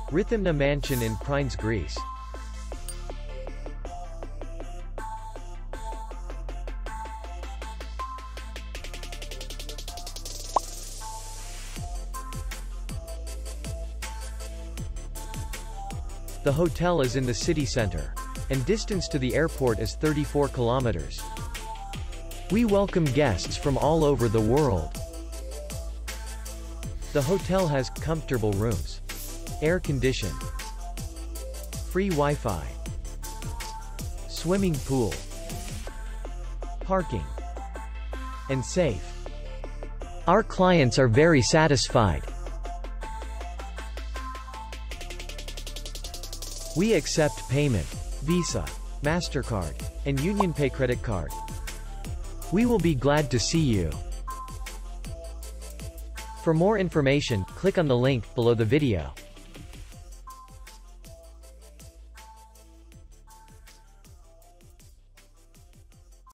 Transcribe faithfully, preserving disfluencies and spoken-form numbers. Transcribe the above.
Rithymna Mansion in Prines, Greece. The hotel is in the city center, and distance to the airport is thirty-four kilometers. We welcome guests from all over the world. The hotel has comfortable rooms, air-conditioned, free Wi-Fi, swimming pool, parking, and safe. Our clients are very satisfied. We accept payment, Visa, MasterCard, and UnionPay credit card. We will be glad to see you. For more information, click on the link below the video.